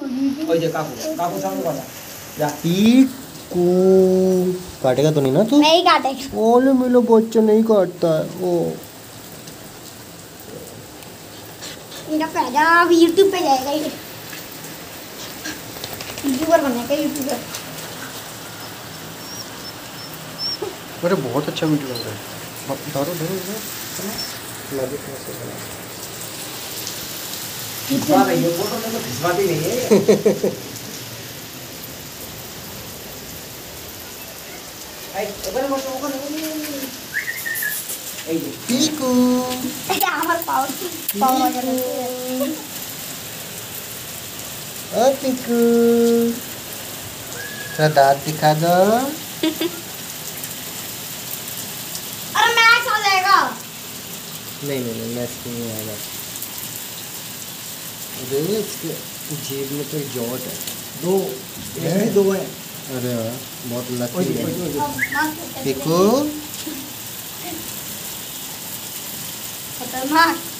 ओए जे काकू काकू सामने वाला जा पीकू काटेगा तो नहीं ना तू? नहीं काटेगा। ओले मिलो बच्चा नहीं काटता है ओ। इनका पैदा अब यूट्यूब पे जाएगा ये, यूट्यूबर बनेगा यूट्यूबर। अरे बहुत अच्छा वीडियो बन रहा है। धरो धरो खिंचवा रही है फोटो में तो खिंचवाती नहीं है आई ओपन मत ओपन आई पीकू हमारे पावर वजह से ओ पीकू तेरा दांत दिखा दो। अरे मैच हो जाएगा। नहीं नहीं नहीं मैच नहीं आएगा। अरे इसके जेब में तो जॉट है। दो ये दो है। अरे वाह बहुत लकी है। खतरनाक पीकू खतरनाक।